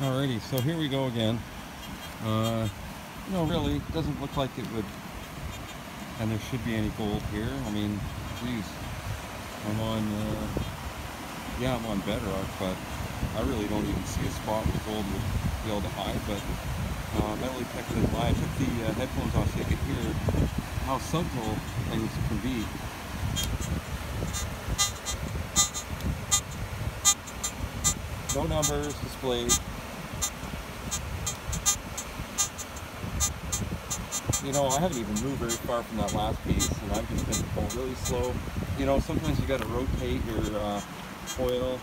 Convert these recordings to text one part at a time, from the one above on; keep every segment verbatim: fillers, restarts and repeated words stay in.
Alrighty, so here we go again. Uh, you know, really, doesn't look like it would, and there should be any gold here. I mean, geez, I'm on, uh, yeah, I'm on Bedrock, but I really don't even see a spot where gold would be able to hide. But uh, metal detector doesn't lie. I took the uh, headphones off so you could hear how subtle things can be. No numbers displayed. You know, I haven't even moved very far from that last piece, and I've just been going really slow. You know, sometimes you got to rotate your uh, foil,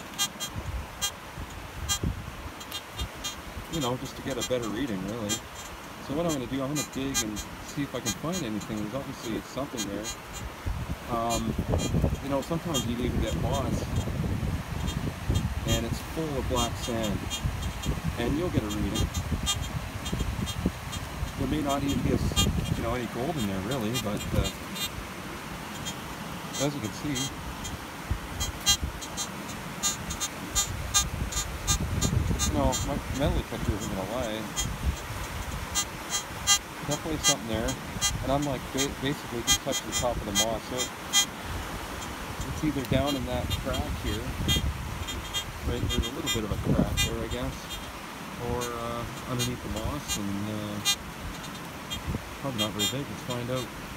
you know, just to get a better reading, really. So what I'm going to do, I'm going to dig and see if I can find anything. There's obviously something there. Um, you know, sometimes you even get moss, and it's full of black sand, and you'll get a reading. There may not even be, a, you know, any gold in there really, but uh, as you can see, you know, my metal detector isn't gonna lie. Definitely something there, and I'm like ba basically just touching the top of the moss, so it, it's either down in that crack here, right? There's a little bit of a crack there, I guess, or uh, underneath the moss, and. Uh, Probably not very big. Let's find out.